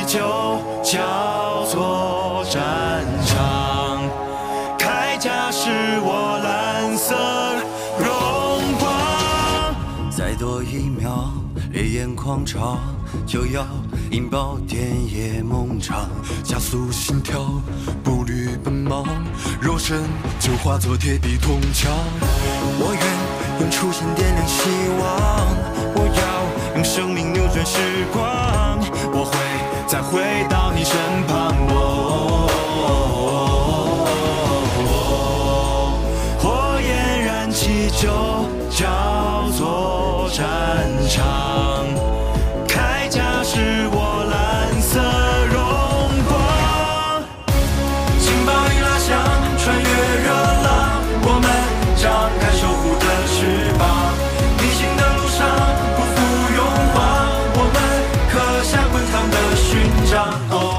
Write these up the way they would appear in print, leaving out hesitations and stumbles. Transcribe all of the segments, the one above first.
就叫做战场，铠甲是我蓝色荣光。再多一秒，烈焰狂潮就要引爆田野梦场，加速心跳，步履奔忙，肉身就化作铁壁铜墙。我愿用初心点亮希望，我要用生命扭转时光，我会再回到你身旁。火焰燃起就叫做战场，铠甲是我蓝色荣光。劲爆一拉响，穿越热浪，我们张开守护的翅膀。逆行的路上不负勇往，我们刻下滚烫的勋章。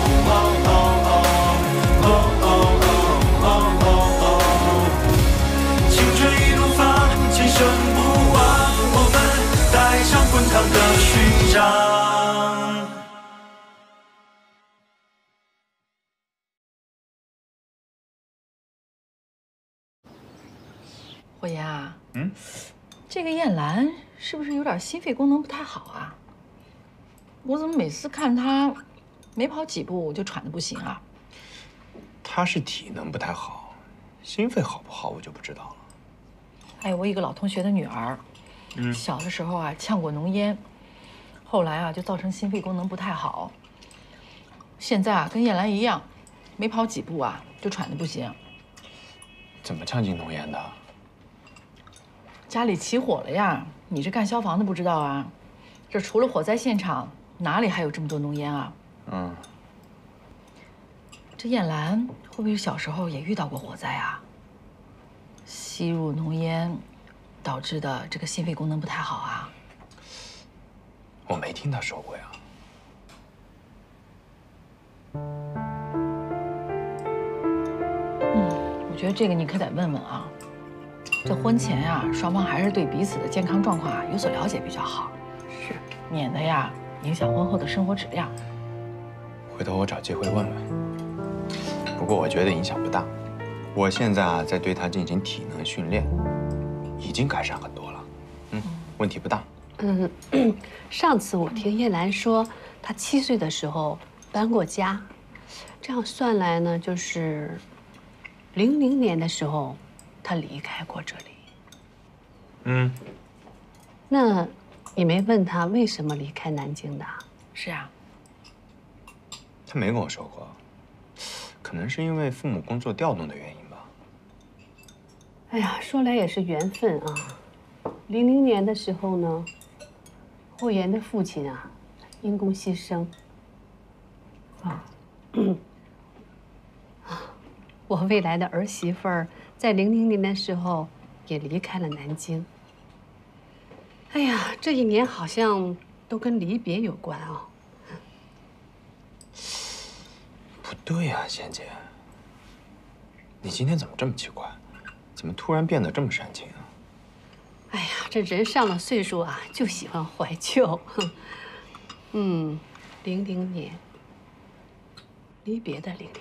青春一路放，今生不忘，我们带上滚烫的勋章。 霍言啊，这个燕兰是不是有点心肺功能不太好啊？我怎么每次看她没跑几步就喘得不行啊？ 他是体能不太好，心肺好不好我就不知道了。 哎，我一个老同学的女儿，小的时候啊呛过浓烟，后来啊就造成心肺功能不太好。现在啊跟燕兰一样，没跑几步啊就喘得不行。 怎么呛进浓烟的？ 家里起火了呀！你这干消防的不知道啊？这除了火灾现场，哪里还有这么多浓烟啊？这燕兰会不会小时候也遇到过火灾啊？吸入浓烟导致的这个心肺功能不太好啊？ 我没听他说过呀。 我觉得这个你可得问问啊。这婚前呀，双方还是对彼此的健康状况啊有所了解比较好，是，免得呀影响婚后的生活质量。 回头我找机会问问。不过我觉得影响不大。我现在啊在对他进行体能训练，已经改善很多了。问题不大。 上次我听叶兰说，她7岁的时候搬过家，这样算来呢，就是00年的时候，她离开过这里。那你没问她为什么离开南京的？ 是啊。 他没跟我说过，可能是因为父母工作调动的原因吧。 哎呀，说来也是缘分啊。00年的时候呢，霍言的父亲啊，因公牺牲。我未来的儿媳妇儿在00年的时候也离开了南京。哎呀，这一年好像都跟离别有关啊。 不对呀，贤姐，你今天怎么这么奇怪？怎么突然变得这么煽情啊？ 哎呀，这人上了岁数啊，就喜欢怀旧。00年，离别的00年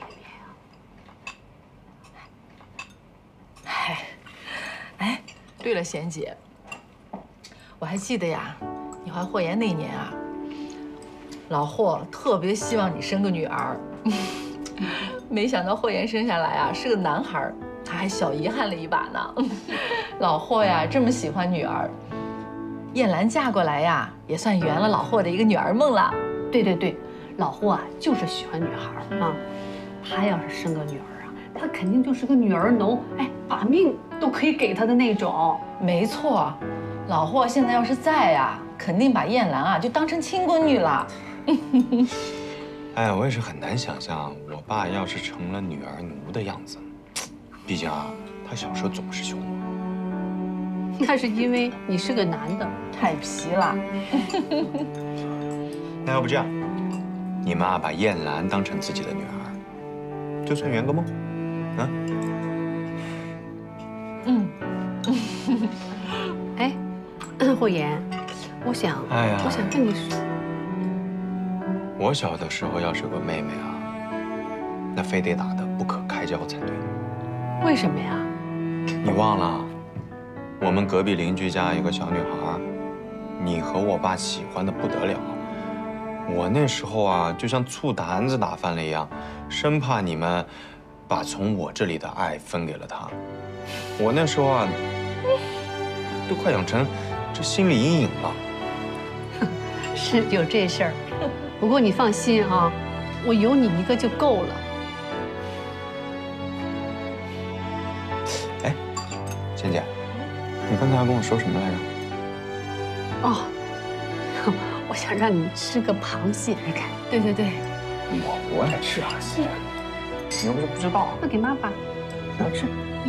啊。哎，对了，贤姐，我还记得呀，你怀霍言那年啊，老霍特别希望你生个女儿。没想到霍言生下来啊是个男孩，他还小遗憾了一把呢。老霍呀这么喜欢女儿，燕兰嫁过来呀也算圆了老霍的一个女儿梦了。 对对对，老霍啊就是喜欢女孩啊，他要是生个女儿啊，他肯定就是个女儿农，哎，把命都可以给他的那种。 没错，老霍现在要是在呀，肯定把燕兰啊就当成亲闺女了。 哎呀，我也是很难想象我爸要是成了女儿奴的样子。毕竟啊，他小时候总是凶我。 那是因为你是个男的， 太皮了。 那要不这样，你们啊把燕兰当成自己的女儿，就算圆个梦，啊？ 哎，霍言，我想问你说。 我小的时候要是有个妹妹啊，那非得打得不可开交才对。 为什么呀？ 你忘了，我们隔壁邻居家有个小女孩，你和我爸喜欢的不得了。我那时候啊，就像醋坛子打翻了一样，生怕你们把从我这里的爱分给了她。我那时候啊，都快养成这心理阴影了。 是有这事儿，不过你放心啊，我有你一个就够了。 哎，贤姐，你刚才要跟我说什么来着？ 哦，我想让你吃个螃蟹，你看。对对对。 我不爱吃螃蟹，你又不是不知道。 那给妈吧，好吃。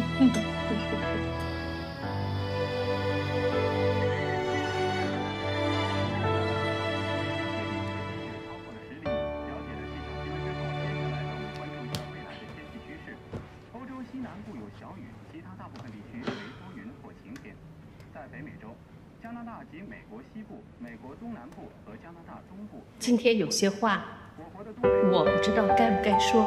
今天有些话，我不知道该不该说。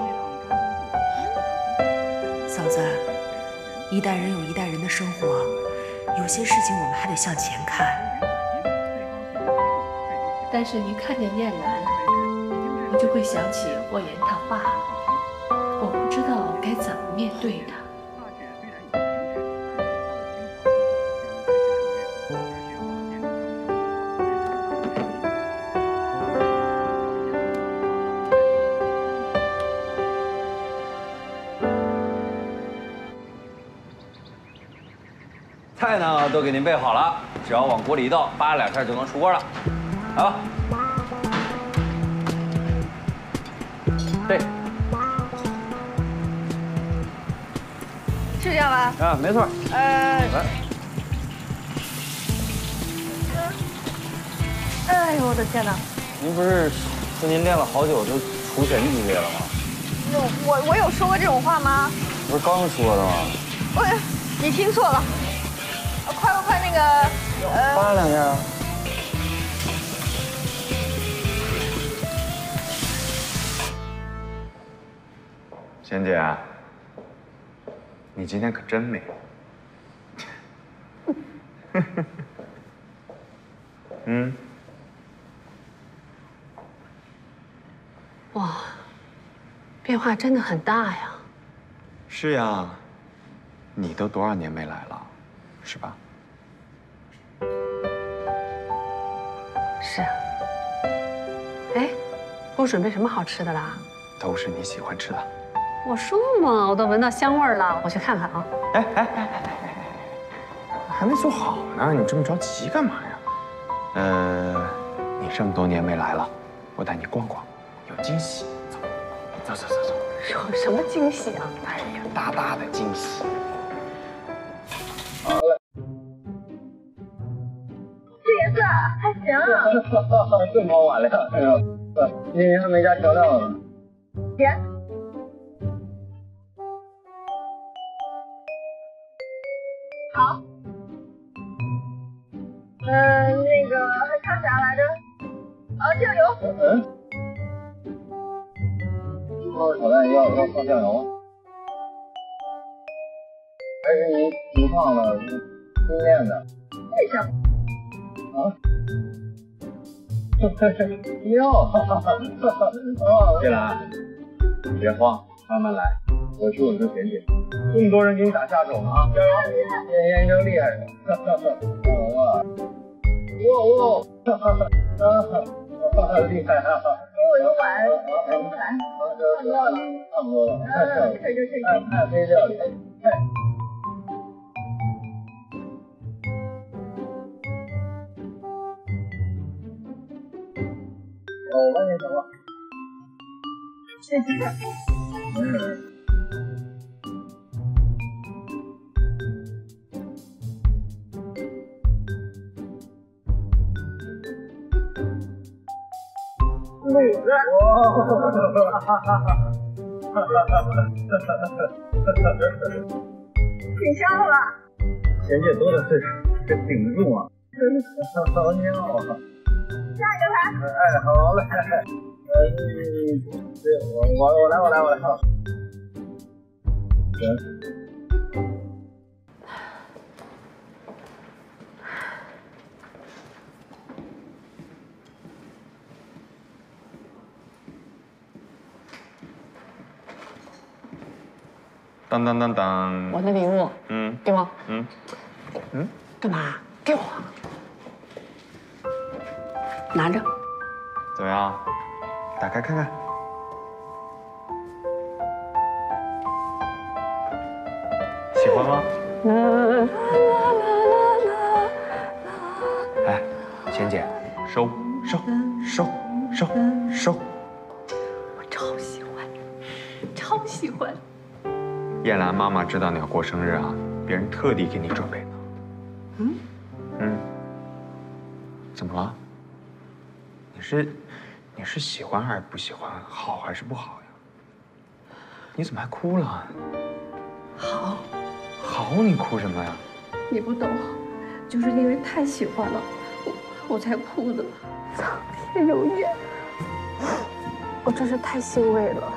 嫂子，一代人有一代人的生活，有些事情我们还得向前看。 但是，一看见燕兰，我就会想起霍言他爸，我不知道该怎么面对他。 菜呢都给您备好了，只要往锅里一倒，扒2片就能出锅了。来吧。对。 是这样吧？ 啊，没错。来。 哎呦我的天哪！ 您不是说您练了好久就厨神级别了吗？ 我有说过这种话吗？ 不是刚说的吗？ 你听错了。快那个扒2片啊！ 贤姐，你今天可真美。嗯。 哇，变化真的很大呀。 是呀，你都多少年没来了，是吧？ 是啊。哎，给我准备什么好吃的啦？ 都是你喜欢吃的。 我说嘛，我都闻到香味儿了，我去看看啊。 哎，还没做好呢，你这么着急干嘛呀？你这么多年没来了，我带你逛逛，有惊喜。走。 有什么惊喜啊？ 哎呀，大大的惊喜。 好嘞。这颜色还行。 这么晚了，哎呦，今天还没加调料呢。 甜。好。那个还差啥来着？酱油。 炒蛋要放酱油吗？还是您不放了？新练的。 为什么？ 叶兰，别慌，慢慢来。我去稳住贤姐，这么多人给你打下手呢啊！加油！燕真厉害人。厉害啊！ 给我一个碗，来， 差不多了。太飞料理。我问你什么？ 谢谢。 没事。 卤子。挺香的吧？ 贤姐多大岁数，这顶得住吗？好尿啊！ 下一个菜。 哎，好嘞。 我来。行。 当当当当！ 我的礼物，给我，干嘛？给我，拿着。 怎么样？打开看看。喜欢吗？哎，贤姐，收。 我超喜欢，超喜欢。 叶兰妈妈知道你要过生日啊，别人特地给你准备的。怎么了？你是喜欢还是不喜欢？好还是不好呀？你怎么还哭了？ 好， 你哭什么呀？ 你不懂，就是因为太喜欢了，我才哭的。苍天有眼，我真是太欣慰了。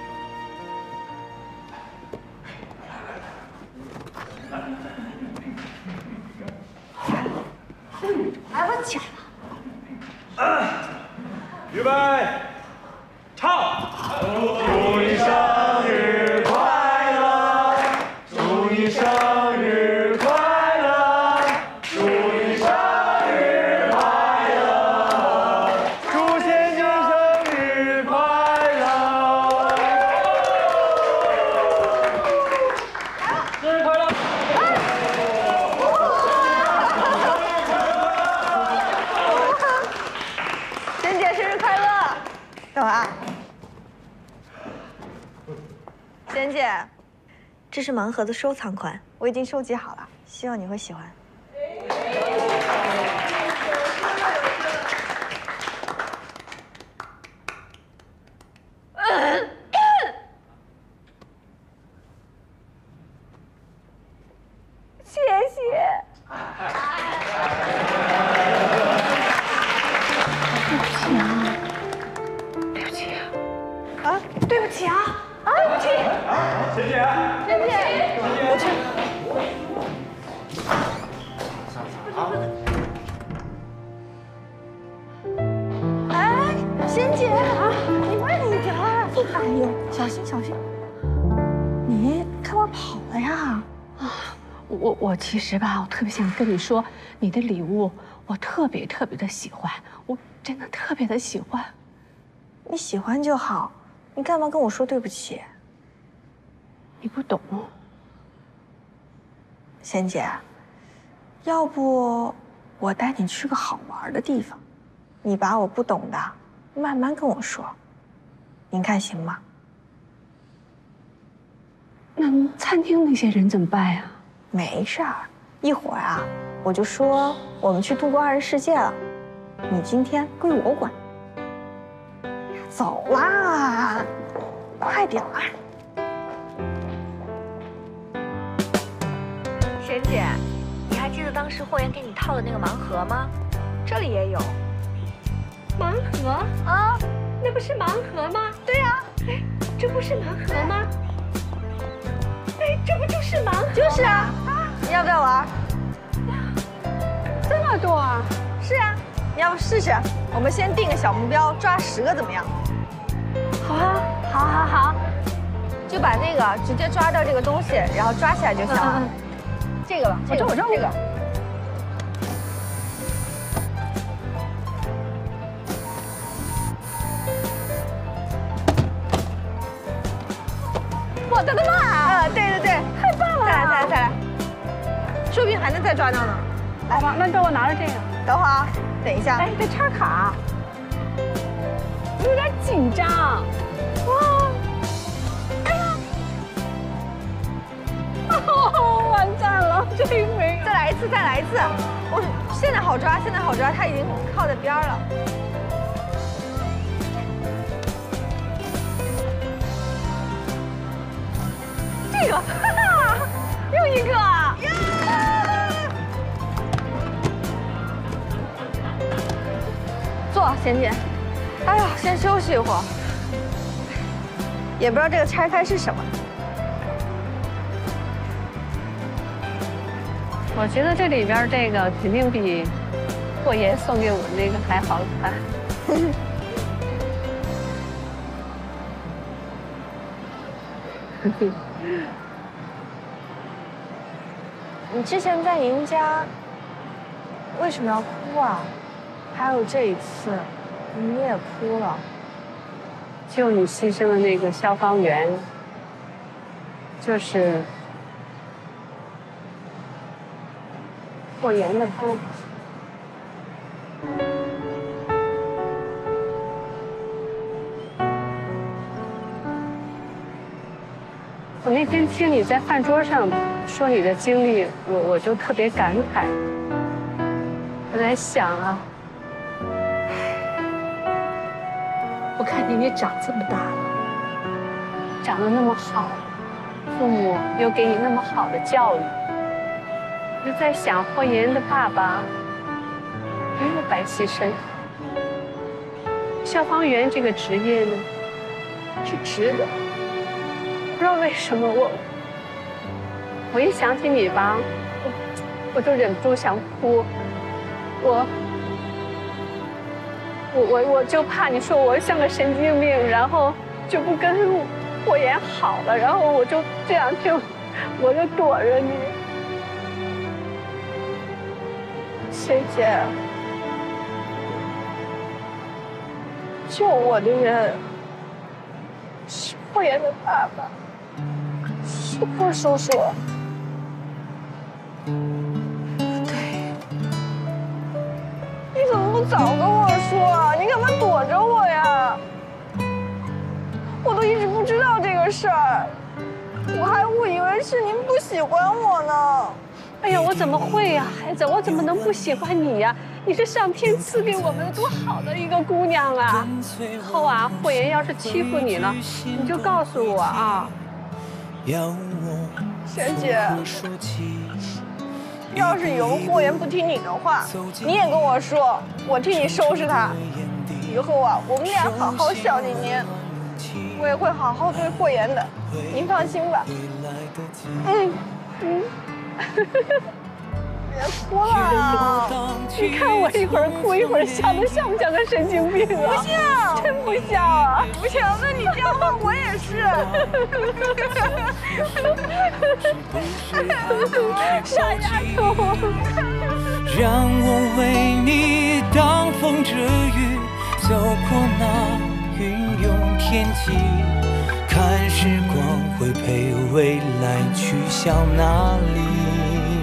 来，我起来了。 预备，唱！祝你生日快乐，祝你生日快乐，祝你生日快乐，祝贤姐生日快乐，生日快乐！ 贤姐生日快乐！等会儿啊，贤姐，这是盲盒的收藏款，我已经收集好了，希望你会喜欢。谢谢。对不起啊！对不起！ 贤姐， 我去。哎，贤姐啊，你慢一点儿！哎呦，小心！你干嘛跑了呀？ 我其实吧，我特别想跟你说，你的礼物我特别的喜欢，我真的特别的喜欢。 你喜欢就好。你干嘛跟我说对不起？ 你不懂， 贤姐，要不我带你去个好玩的地方，你把我不懂的慢慢跟我说，您看行吗？ 那餐厅那些人怎么办呀？ 没事儿，一会儿啊，我就说我们去度过2人世界了，你今天归我管。走啦，快点儿！ 贤姐，你还记得当时霍言给你套的那个盲盒吗？这里也有。 盲盒啊？那不是盲盒吗？ 对呀。 哎，这不是盲盒吗？哎，这不就是盲盒？ 就是啊。你要不要玩？ 这么多啊？ 是啊。你要不试试？我们先定个小目标，抓10个怎么样？ 好啊， 好，就把那个直接抓到这个东西，然后抓起来就行了。这个吧，这个。我的妈！对， 太棒了！ 再来，说不定还能再抓到呢。 好吧，那等我拿着这个。 等会儿啊，等一下。 哎，得插卡。有点紧张。哇！哎呀！哦，完蛋了，这回再来一次。我现在好抓，它已经靠在边儿了。这个，哈哈，又一个。坐，贤姐。 哎呀，先休息一会儿。也不知道这个拆开是什么。 我觉得这里边这个肯定比霍爷送给我那个还好看。 你之前在您家为什么要哭啊？还有这一次，你也哭了。 救你牺牲的那个消防员，就是霍言的爸爸。我那天听你在饭桌上说你的经历，我就特别感慨。我在想啊，我看见你长这么大了，长得那么好，父母又给你那么好的教育，我就在想，霍言的爸爸没有白牺牲。消防员这个职业呢，是值得。不知道为什么我一想起你吧，我就忍不住想哭。我就怕你说我像个神经病，然后就不跟霍言好了，然后我就这两天我就躲着你。谢谢，救我的人是霍言的爸爸。是霍叔叔。对。你怎么不早跟我说啊？你干嘛躲着我呀？我都一直不知道这个事儿，我还误以为是您不喜欢我呢。哎呀，我怎么会呀，孩子，我怎么能不喜欢你呀？你是上天赐给我们的多好的一个姑娘啊！以后啊，霍言要是欺负你了，你就告诉我啊。贤姐，要是以后霍言不听你的话，你也跟我说，我替你收拾他。以后啊，我们俩好好孝敬您，我也会好好对霍言的，您放心吧。别哭了！你看我一会儿哭一会儿笑，的像不像个神经病啊？不像，真不像啊！不像，那你这样问我也是。傻丫头。 让我为你挡风遮雨，走过那云涌天际，看时光会陪未来去向哪里。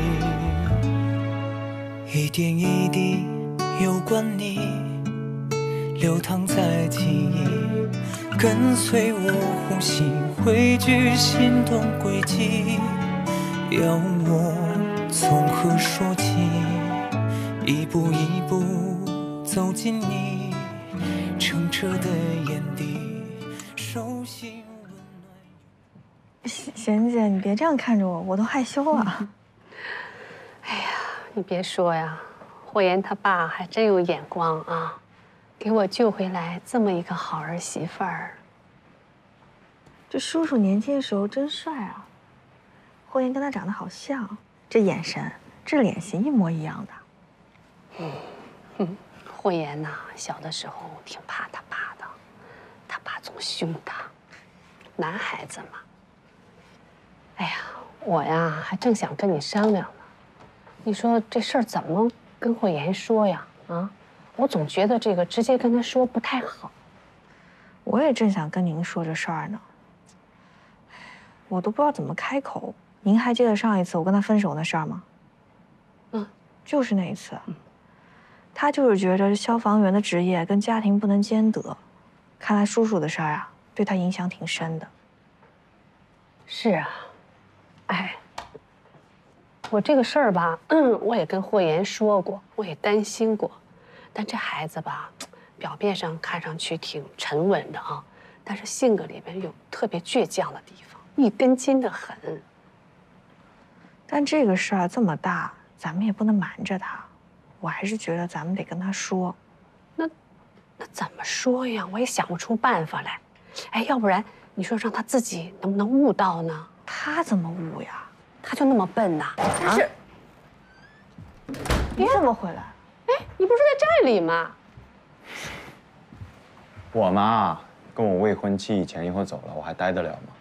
一点一滴有关你，流淌在记忆，跟随我呼吸，汇聚心动轨迹。要我从何说起？一步一步走进你澄澈的眼底，手心温暖。 贤姐，你别这样看着我，我都害羞了。 哎呀。你别说呀，霍言他爸还真有眼光啊，给我救回来这么一个好儿媳妇儿。 这叔叔年轻的时候真帅啊，霍言跟他长得好像，这眼神、这脸型一模一样的。 霍言呐，小的时候挺怕他爸的，他爸总凶他，男孩子嘛。哎呀，我呀还正想跟你商量呢。你说这事儿怎么跟霍言说呀？啊，我总觉得这个直接跟他说不太好。 我也正想跟您说这事儿呢，我都不知道怎么开口。您还记得上一次我跟他分手那事儿吗？就是那一次。他就是觉得消防员的职业跟家庭不能兼得，看来叔叔的事儿啊，对他影响挺深的。 是啊，哎。我这个事儿吧，我也跟霍言说过，我也担心过，但这孩子吧，表面上看上去挺沉稳的啊，但是性格里边有特别倔强的地方，一根筋的很。 但这个事儿这么大，咱们也不能瞒着他，我还是觉得咱们得跟他说。 那怎么说呀？我也想不出办法来。哎，要不然你说让他自己能不能悟到呢？ 他怎么悟呀？ 他就那么笨呐？但是， 你怎么回来？ 哎，你不是在这里吗？ 我嘛，跟我未婚妻一前一后走了，我还待得了吗？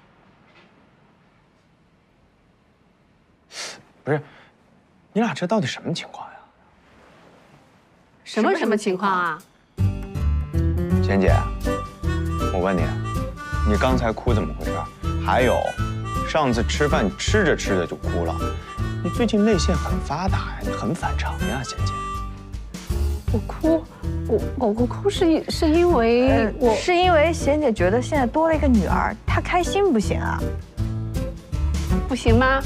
不是，你俩这到底什么情况呀？ 什么情况啊？ 贤姐，我问你，你刚才哭怎么回事？还有，上次吃饭你吃着吃着就哭了，你最近泪腺很发达呀，你很反常呀，贤姐。 我哭，我哭是因为是因为贤姐觉得现在多了一个女儿，她开心不行啊？ 不行吗？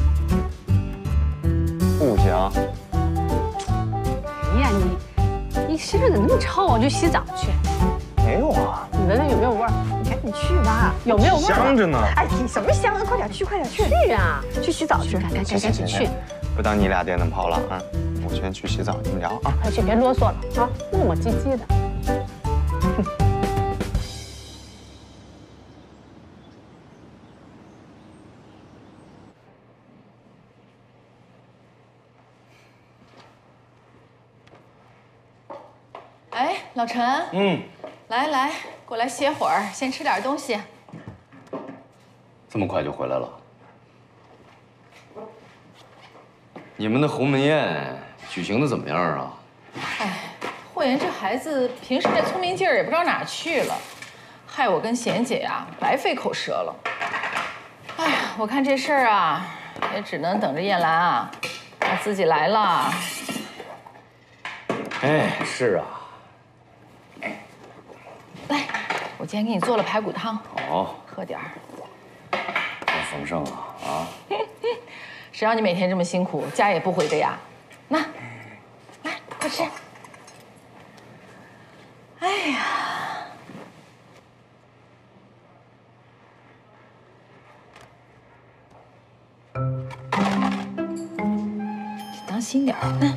不行。 哎呀，你身上怎么那么臭啊？我去洗澡去。 没有啊。 你闻闻有没有味儿？ 你赶紧去吧。 有没有味儿？ 香着呢。 哎，你什么香啊？快点去，快点去。 去啊！ 去洗澡去， 赶紧去。 不当你俩电灯泡了啊！我先去洗澡，你们聊啊。 快去，别啰嗦了啊！磨磨唧唧的。 哎，老陈，来，过来歇会儿，先吃点东西。 这么快就回来了？你们的鸿门宴举行的怎么样啊？ 哎，霍言这孩子平时那聪明劲儿也不知道哪儿去了，害我跟贤姐呀白费口舌了。哎呀，我看这事儿啊，也只能等着叶兰啊，她自己来了。 哎，是啊。 来，我今天给你做了排骨汤， 好， 喝点儿。 多丰盛啊！ 谁让你每天这么辛苦，家也不回的呀？那，来，快吃。哎呀，当心点儿。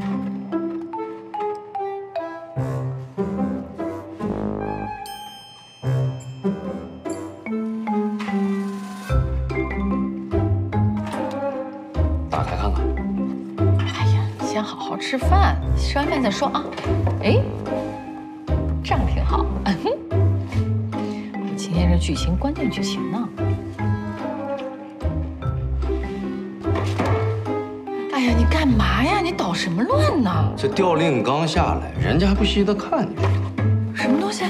吃饭，吃完饭再说啊。哎，这样挺好。今天是剧情关键剧情呢。哎呀，你干嘛呀？你捣什么乱呢？ 这调令刚下来，人家还不稀得看，你知道吗？ 什么东西？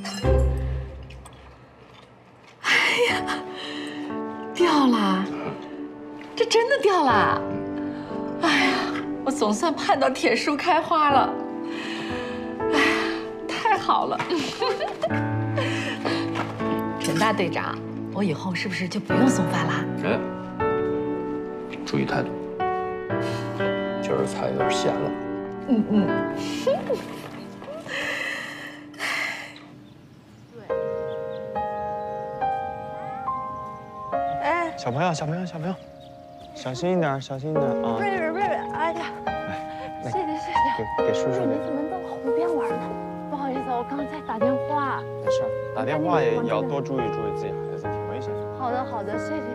哎呀，掉了！这真的掉了！哎呀！我总算盼到铁树开花了，哎呀，太好了！陈大队长，我以后是不是就不用送饭啦？ 哎，注意态度，今儿菜有点咸了。 哎， 小朋友，小心一点，小心一点啊！ 瑞瑞，哎呀，谢谢， 给叔叔。 你怎么到湖边玩呢？不好意思，我刚才打电话。 没事，打电话也要多注意自己孩子，挺危险的。 好的，谢谢。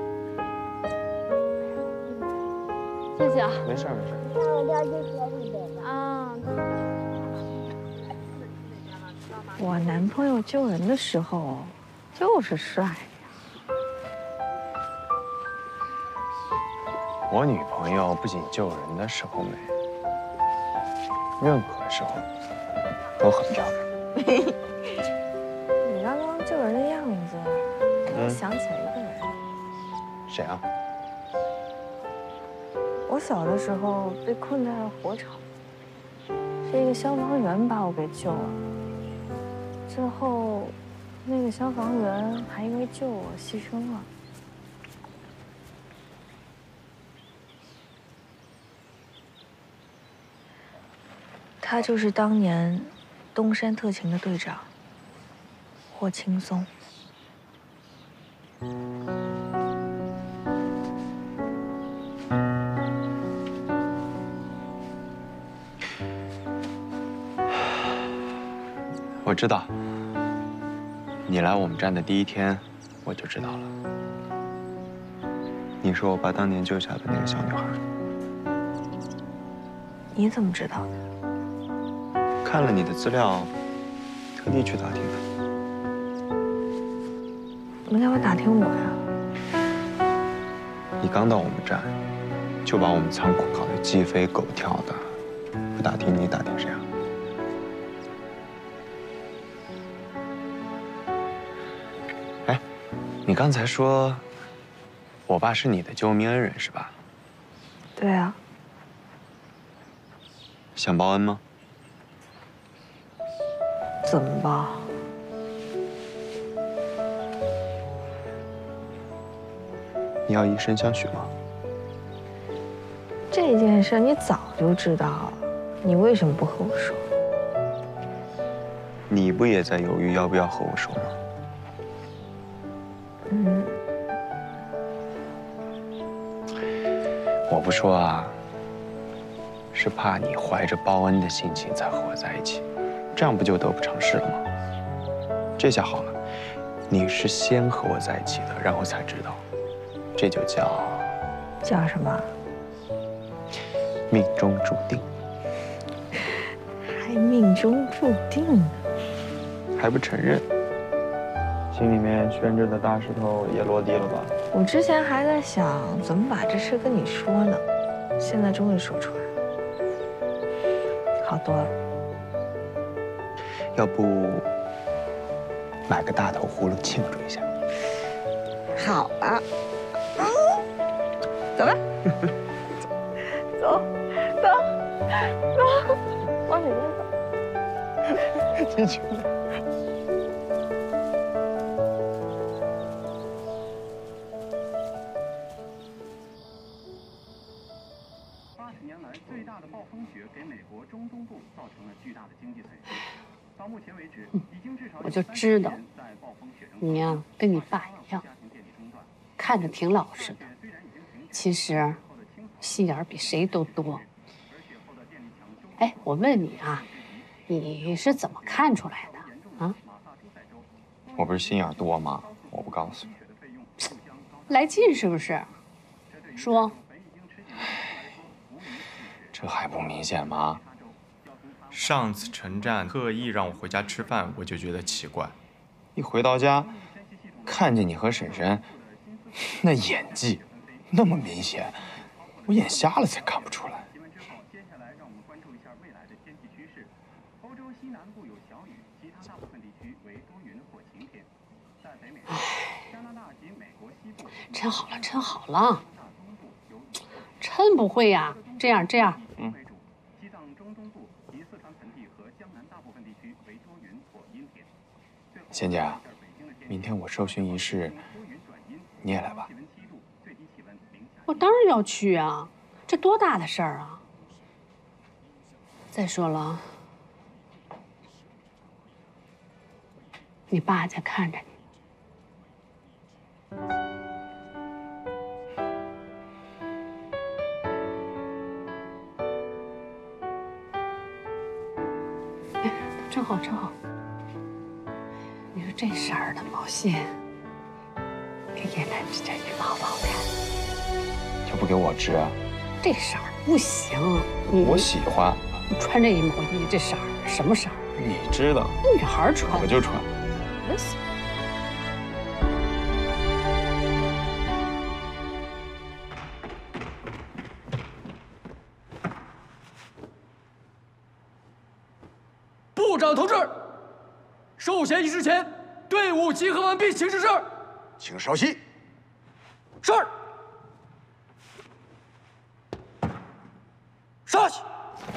谢谢啊。 没事。 让我掉进河里边了啊！ 我男朋友救人的时候就是帅。 我女朋友不仅救人的时候美，任何时候都很漂亮。 你刚刚救人的样子，让我想起来一个人。 谁啊？ 我小的时候被困在了火场，是一个消防员把我给救了。最后，那个消防员还因为救我牺牲了。他就是当年东山特勤的队长霍青松。 我知道，你来我们站的第一天，我就知道了。你是我爸当年救下的那个小女孩。 你怎么知道的？ 看了你的资料，特地去打听的。 你干嘛打听我呀？ 你刚到我们站，就把我们仓库搞得鸡飞狗跳的，不打听你打听谁啊？哎，你刚才说，我爸是你的救命恩人是吧？ 对啊。 想报恩吗？ 怎么报？ 你要以身相许吗？ 这件事你早就知道了，你为什么不和我说？ 你不也在犹豫要不要和我说吗？我不说啊，是怕你怀着报恩的心情才和我在一起，这样不就得不偿失了吗？这下好了，你是先和我在一起的，然后才知道，这就叫什么？ 命中注定。 还命中注定呢？ 还不承认？心里面悬着的大石头也落地了吧？ 我之前还在想怎么把这事跟你说呢，现在终于说出来了，好多了。 要不买个大头葫芦庆祝一下？ 好啊，走吧，走，往里面走。 进去。 80年来最大的暴风雪给美国中东部造成了巨大的经济损失。到目前为止，已经至少我就知道你呀，跟你爸一样，看着挺老实的，其实心眼儿比谁都多。哎，我问你啊，你是怎么看出来的啊？ 我不是心眼多吗？我不告诉你。 来劲是不是？说。 这还不明显吗？上次陈战特意让我回家吃饭，我就觉得奇怪。一回到家，看见你和婶婶，那演技那么明显，我眼瞎了才看不出来。 接下来让我们关注一下未来的天气趋势。欧洲西南部有小雨，其他大部分地区为多云或晴天。在北美、加拿大及美国西部， 抻好了，抻好了，抻不会呀，这样。 西藏中东部及四川盆地和江南大部分地区为多云或阴天。 贤姐，明天我授勋仪式，你也来吧。 我当然要去啊，这多大的事儿啊！再说了，你爸在看着你。正好，你说这色儿的毛线，给叶兰织件衣服好不好看？ 就不给我织啊？ 这色儿不行， 我喜欢。 你穿这一毛衣，这色儿什么色儿？ 你知道。 女孩穿。 我就穿。 我喜欢。 部长同志，授衔仪式前，队伍集合完毕，请指示。 请稍息。 是。稍息。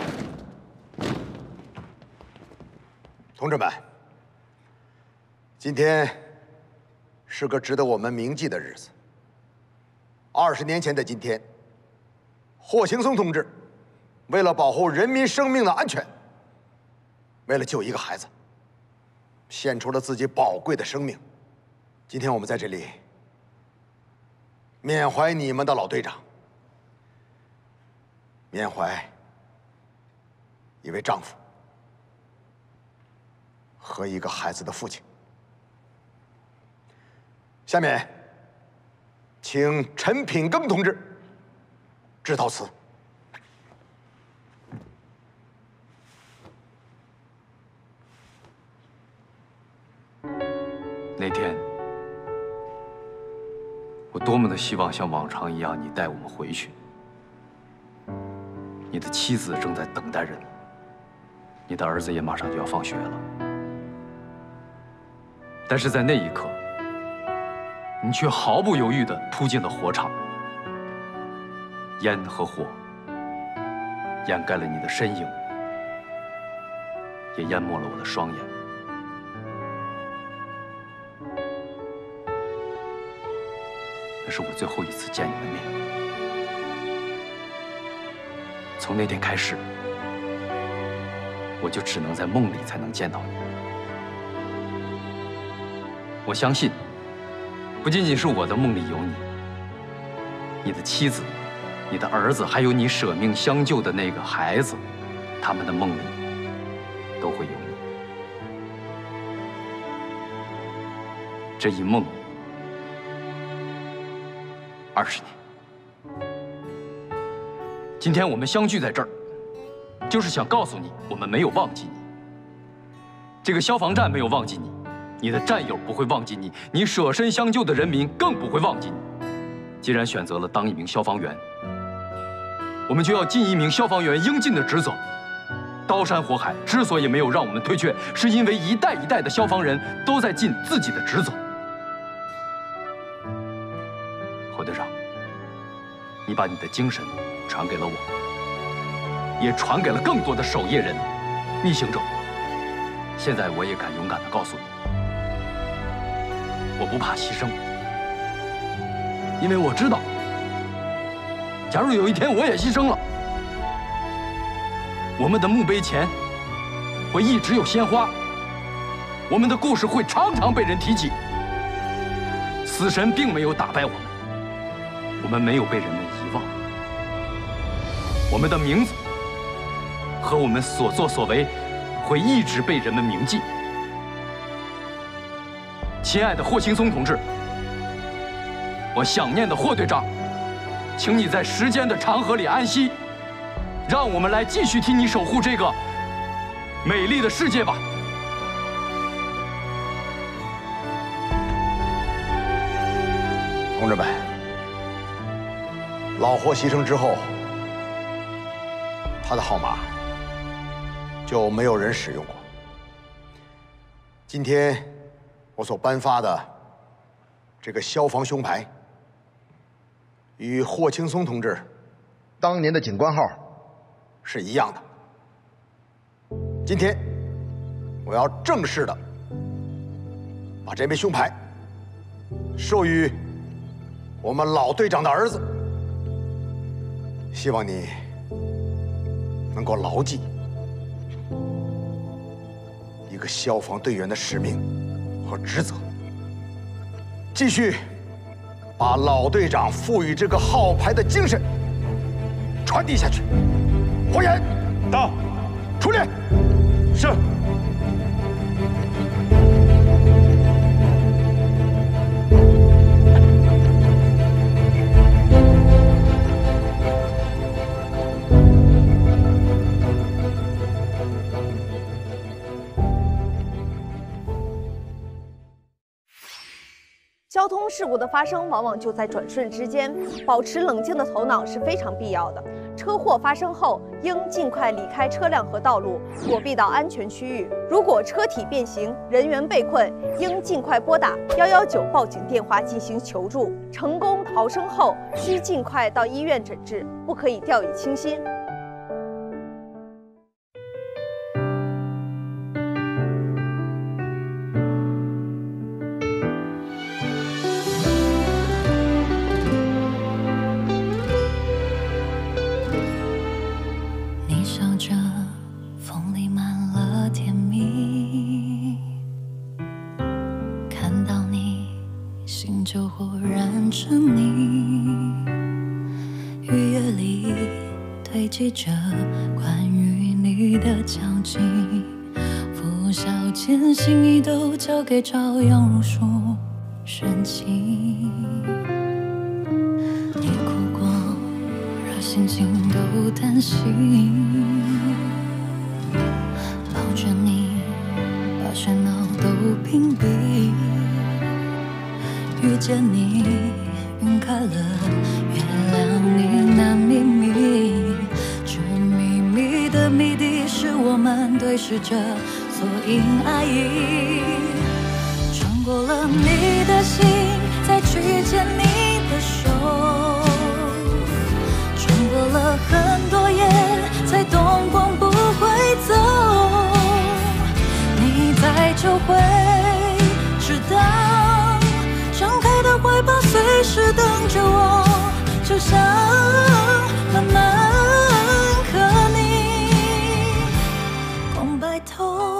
同志们，今天是个值得我们铭记的日子。20年前的今天，霍庆松同志为了保护人民生命的安全，为了救一个孩子，献出了自己宝贵的生命。今天我们在这里缅怀你们的老队长，缅怀一位丈夫和一个孩子的父亲。下面，请陈品庚同志致悼词。 那天，我多么的希望像往常一样，你带我们回去。你的妻子正在等待着你，你的儿子也马上就要放学了。但是在那一刻，你却毫不犹豫地扑进了火场，烟和火掩盖了你的身影，也淹没了我的双眼。那是我最后一次见你的面。从那天开始，我就只能在梦里才能见到你。我相信，不仅仅是我的梦里有你，你的妻子、你的儿子，还有你舍命相救的那个孩子，他们的梦里都会有你。这一梦20年。今天我们相聚在这儿，就是想告诉你，我们没有忘记你。这个消防站没有忘记你，你的战友不会忘记你，你舍身相救的人民更不会忘记你。既然选择了当一名消防员，我们就要尽一名消防员应尽的职责。刀山火海之所以没有让我们退却，是因为一代一代的消防人都在尽自己的职责。侯队长，你把你的精神传给了我，也传给了更多的守夜人、逆行者。现在我也敢勇敢地告诉你，我不怕牺牲，因为我知道，假如有一天我也牺牲了，我们的墓碑前会一直有鲜花，我们的故事会常常被人提起。死神并没有打败我们，我们没有被人们遗忘。我们的名字和我们所作所为会一直被人们铭记。亲爱的霍青松同志，我想念的霍队长，请你在时间的长河里安息，让我们来继续替你守护这个美丽的世界吧。 同志们，老霍牺牲之后，他的号码就没有人使用过。今天我所颁发的这个消防胸牌，与霍青松同志当年的警官号是一样的。今天我要正式的把这枚胸牌授予我们老队长的儿子，希望你能够牢记一个消防队员的使命和职责，继续把老队长赋予这个号牌的精神传递下去。火眼到，出列。是。 交通事故的发生往往就在转瞬之间，保持冷静的头脑是非常必要的。车祸发生后，应尽快离开车辆和道路，躲避到安全区域。如果车体变形，人员被困，应尽快拨打119报警电话进行求助。成功逃生后，需尽快到医院诊治，不可以掉以轻心。 着关于你的交集，浮拂晓间，心意都交给朝阳如数深情。你哭过，让心情都担心。抱着你，把喧闹都屏蔽。遇见你，晕开了，原谅你难秘密。这秘密的谜底，是我们对视着所应爱意。穿过了你的心，再去牵你的手，穿过了很多夜，才懂光不会走。你在就会知道，张开的怀抱随时等着我，就像慢慢和你共白头。